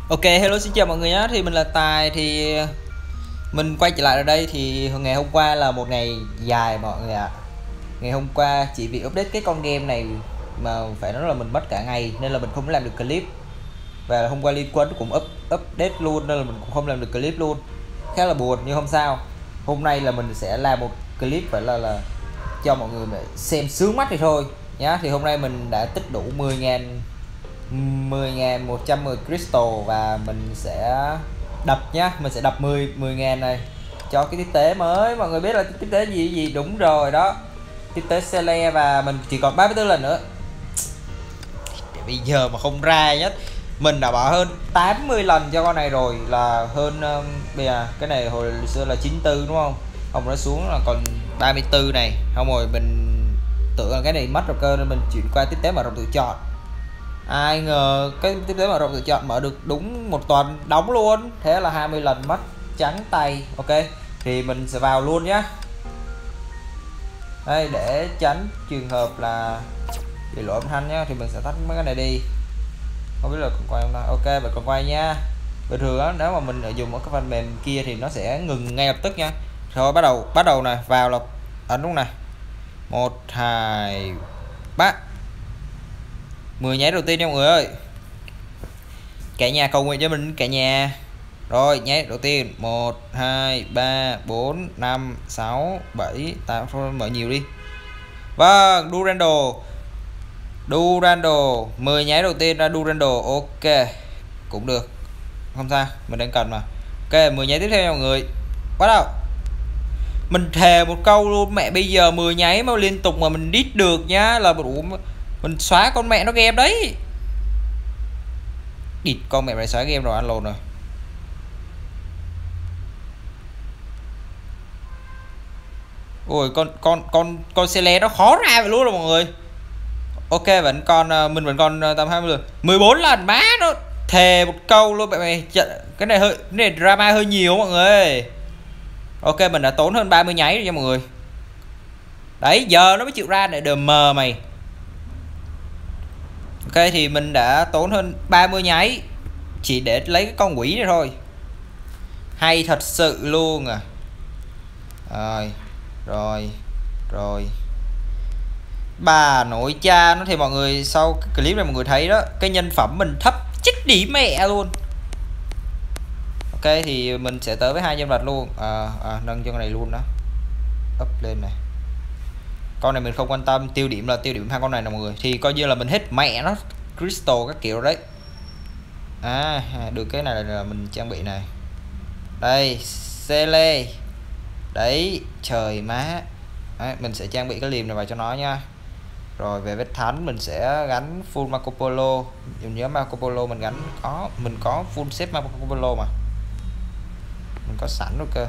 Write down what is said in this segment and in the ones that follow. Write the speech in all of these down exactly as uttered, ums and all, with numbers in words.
Ok, hello xin chào mọi người nhé. Thì mình là Tài. Thì mình quay trở lại ở đây. Thì ngày hôm qua là một ngày dài mọi người ạ. Ngày hôm qua chỉ vì update cái con game này mà phải nói là mình mất cả ngày, nên là mình không làm được clip. Và hôm qua Liên Quân cũng up update luôn, nên là mình cũng không làm được clip luôn. Khá là buồn nhưng không sao. Hôm nay là mình sẽ làm một clip phải là là cho mọi người xem sướng mắt thì thôi nhá. Thì hôm nay mình đã tích đủ mười ngàn mười ngàn một trăm mười crystal và mình sẽ đập nhá, mình sẽ đập mười mười ngàn này cho cái tiếp tế mới. Mọi người biết là tiếp tế gì gì đúng rồi đó, tiếp tế Cele, và mình chỉ còn ba mươi tư lần nữa. Để bây giờ mà không ra nhất, mình đã bỏ hơn tám mươi lần cho con này rồi, là hơn um, bây giờ cái này hồi xưa là chín mươi tư đúng không, không nó xuống là còn ba mươi tư này. Không rồi mình tưởng là cái này mất rồi cơ, nên mình chuyển qua tiếp tế mở rộng tự chọn. Ai ngờ cái tiếp tế mở rộng tự chọn mở được đúng một tuần đóng luôn, thế là hai mươi lần mất trắng tay. Ok, thì mình sẽ vào luôn nhé. Đây, để tránh trường hợp là bị lỗi âm thanh nhá, thì mình sẽ tắt mấy cái này đi. Không biết là còn quay không ta? Ok, vậy còn quay nha. Bình thường á, nếu mà mình dùng một cái phần mềm kia thì nó sẽ ngừng ngay lập tức nha. Rồi bắt đầu bắt đầu này, vào là ấn lúc này một hai ba, mười nháy đầu tiên nha mọi người ơi. Cả nhà cầu nguyện cho mình cả nhà. Rồi nháy đầu tiên một hai ba bốn năm sáu bảy tám, mở nhiều đi. Vâng, Durando Durando mười nháy đầu tiên ra Durando. Ok, cũng được, không sao, mình đang cần mà. Ok, mười nháy tiếp theo nha mọi người. Bắt đầu. Mình thề một câu luôn, mẹ bây giờ mười nháy mà liên tục mà mình đít được nhá, là đủ mình xóa con mẹ nó game đấy. Địt con mẹ này xóa game rồi, ăn lồn rồi. Ôi con con con con Cele nó khó ra vậy luôn rồi mọi người. Ok, vẫn còn mình vẫn còn tầm hai mươi lần, mười bốn lần má nó. Thề một câu luôn mẹ mày, cái này hơi cái này drama hơi nhiều mọi người. Ok, mình đã tốn hơn ba mươi nháy rồi nha mọi người. Đấy, giờ nó mới chịu ra để đờ mờ mày. Ok, thì mình đã tốn hơn ba mươi nháy chỉ để lấy cái con quỷ này thôi. Hay thật sự luôn à. Rồi rồi rồi bà nội cha nó. Thì mọi người sau cái clip này mọi người thấy đó, cái nhân phẩm mình thấp chết đi mẹ luôn. Ok, thì mình sẽ tới với hai nhân vật luôn. À, à, nâng cho con này luôn đó, up lên này. Con này mình không quan tâm, tiêu điểm là tiêu điểm hai con này nè mọi người. Thì coi như là mình hết mẹ nó crystal các kiểu đấy. À, được cái này là mình trang bị này. Đây, Cele. Đấy, trời má. Đấy, mình sẽ trang bị cái liềm này vào cho nó nha. Rồi về vết thánh mình sẽ gắn full Marco Polo. Dùng nhớ Marco Polo mình gắn có, mình có full set Marco Polo mà. Mình có sẵn rồi cơ.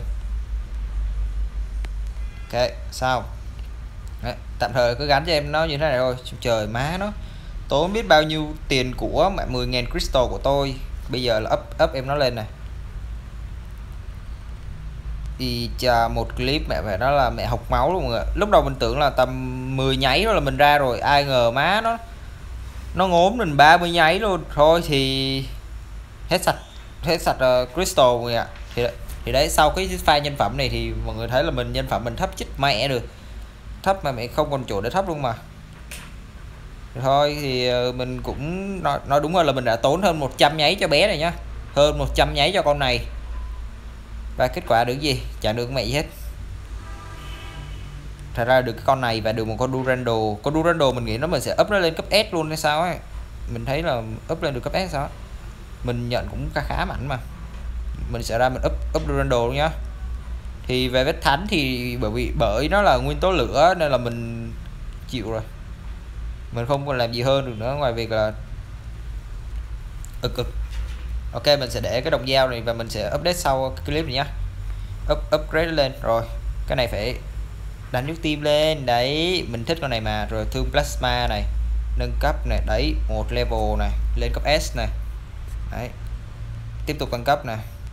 Ok, sao? Đấy, tạm thời cứ gắn cho em nó như thế này thôi. Trời má nó tốn biết bao nhiêu tiền của mẹ mười ngàn crystal của tôi. Bây giờ là up up em nó lên này. Thì chờ một clip mẹ phải nói là mẹ học máu luôn rồi. Lúc đầu mình tưởng là tầm mười nháy đó là mình ra rồi, ai ngờ má nó nó ngốm mình ba mươi nháy luôn. Thôi thì hết sạch hết sạch uh, crystal rồi ạ. Thì thì đấy, sau cái file nhân phẩm này thì mọi người thấy là mình nhân phẩm mình thấp chết mẹ được. Thấp mà mẹ không còn chỗ để thấp luôn mà. Thôi thì uh, mình cũng nói, nói đúng rồi là mình đã tốn hơn một trăm nháy cho bé này nhá. Hơn một trăm nháy cho con này. Và kết quả được gì? Chẳng được mẹ gì hết. Thật ra được cái con này và được một con Durando. Con Durando mình nghĩ nó mình sẽ up nó lên cấp S luôn hay sao ấy. Mình thấy là up lên được cấp S sao. Mình nhận cũng khá khá mạnh mà. Mình sẽ ra mình up up Durando luôn nhá. Thì về vết thánh thì bởi vì bởi nó là nguyên tố lửa nên là mình chịu rồi. Mình không còn làm gì hơn được nữa ngoài việc là ực ực. Ok, mình sẽ để cái đồng dao này và mình sẽ update sau cái clip này nhá. Up upgrade lên rồi. Cái này phải đánh nước tim lên. Đấy, mình thích con này mà. Rồi thương plasma này, nâng cấp này, đấy, một level này, lên cấp S này. Đấy. Tiếp tục tăng cấp này.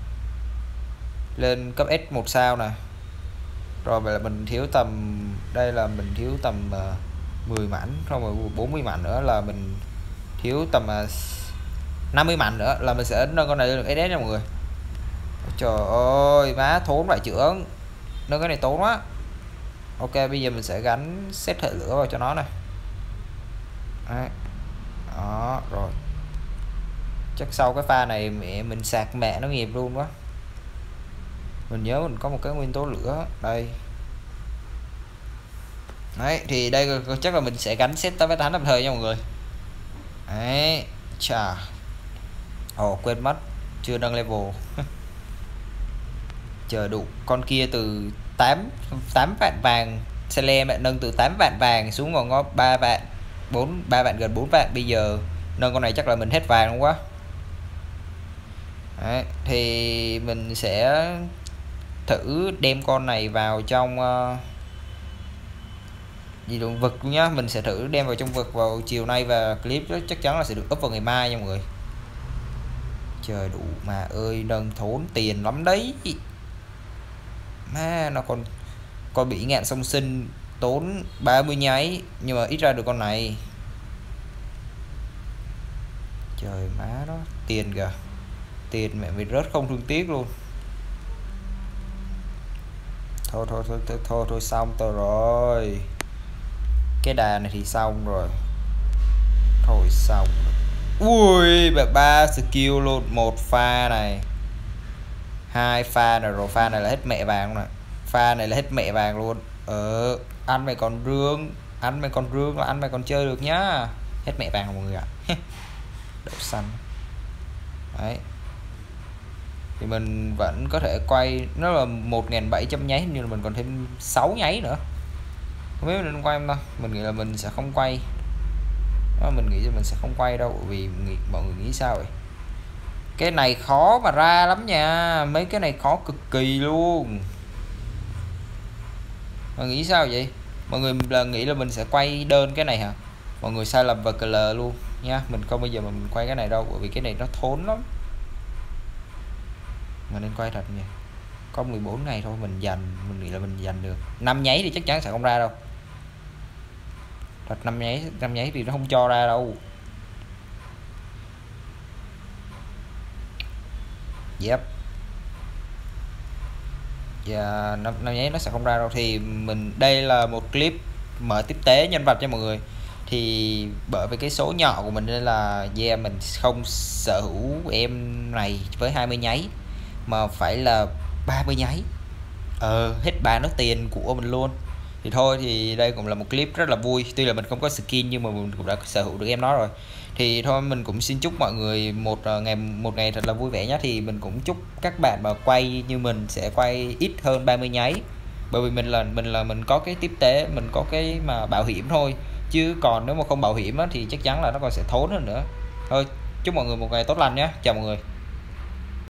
Lên cấp S một sao nè. Rồi vậy là mình thiếu tầm, đây là mình thiếu tầm uh, mười mảnh, không rồi bốn mươi mảnh nữa là mình thiếu tầm uh, năm mươi mảnh nữa là mình sẽ nâng con này lên được ét ét nha mọi người. Trời ơi má thốn vải trưởng, nâng cái này tốn quá. Ok bây giờ mình sẽ gắn set hệ lửa vào cho nó này. Đấy. Đó rồi, chắc sau cái pha này mẹ mình sạc mẹ nó nghiệp luôn quá. Mình nhớ mình có một cái nguyên tố lửa đây. Đấy thì đây chắc là mình sẽ gắn set tới với tám đồng thời nha mọi người. Đấy chà, ồ quên mất chưa nâng level. Chờ đủ con kia từ tám tám vạn vàng, Sele mẹ nâng từ tám vạn vàng xuống còn có ba vạn bốn ba vạn gần bốn vạn, bây giờ nâng con này chắc là mình hết vàng luôn quá. Đấy, thì mình sẽ thử đem con này vào trong uh, gì động vực luôn nhá. Mình sẽ thử đem vào trong vực vào chiều nay và clip đó chắc chắn là sẽ được up vào ngày mai nha mọi người. Trời đủ mà ơi, nâng thốn tiền lắm đấy má. Nó còn con bị ngạn song sinh tốn ba mươi nháy nhưng mà ít ra được con này. Trời má nó tiền kìa, tiền mẹ mình rớt không thương tiếc luôn. Thôi thôi thôi thôi thôi, thôi xong tôi rồi, cái đà này thì xong rồi. Thôi xong. Ui bà ba skill luôn, một pha này, hai pha này rồi, pha này là hết mẹ vàng này, pha này là hết mẹ vàng luôn. Ờ ăn mày còn rương, ăn mày còn rương là ăn mày còn chơi được nhá. Hết mẹ vàng mọi người ạ. Đậu xanh. Đấy thì mình vẫn có thể quay, nó là một nghìn bảy trăm nháy nhưng là mình còn thêm sáu nháy nữa. Không biết mình quay không đâu, mình nghĩ là mình sẽ không quay đó, mình nghĩ là mình sẽ không quay đâu, bởi vì nghĩ, mọi người nghĩ sao vậy? Cái này khó mà ra lắm nha, mấy cái này khó cực kỳ luôn. Mọi người nghĩ sao vậy? Mọi người là nghĩ là mình sẽ quay đơn cái này hả? Mọi người sai lầm và cờ lờ luôn nha. Mình không bao giờ mà mình quay cái này đâu, bởi vì cái này nó thốn lắm. Mình nên quay thật nha. Có mười bốn ngày thôi mình dành, mình nghĩ là mình dành được năm nháy thì chắc chắn sẽ không ra đâu. Thật năm nháy, năm nháy thì nó không cho ra đâu. Yep. Và năm, năm nháy nó sẽ không ra đâu. Thì mình đây là một clip mở tiếp tế nhân vật cho mọi người. Thì bởi vì cái số nhỏ của mình nên là yeah, mình không sở hữu em này với hai mươi nháy mà phải là ba mươi nháy. Ờ hết ba nó tiền của mình luôn. Thì thôi thì đây cũng là một clip rất là vui. Tuy là mình không có skin nhưng mà mình cũng đã sở hữu được em nó rồi. Thì thôi mình cũng xin chúc mọi người một ngày một ngày thật là vui vẻ nhé. Thì mình cũng chúc các bạn mà quay như mình sẽ quay ít hơn ba mươi nháy. Bởi vì mình là mình là mình có cái tiếp tế, mình có cái mà bảo hiểm thôi. Chứ còn nếu mà không bảo hiểm á, thì chắc chắn là nó còn sẽ thốn hơn nữa. Thôi chúc mọi người một ngày tốt lành nhé. Chào mọi người.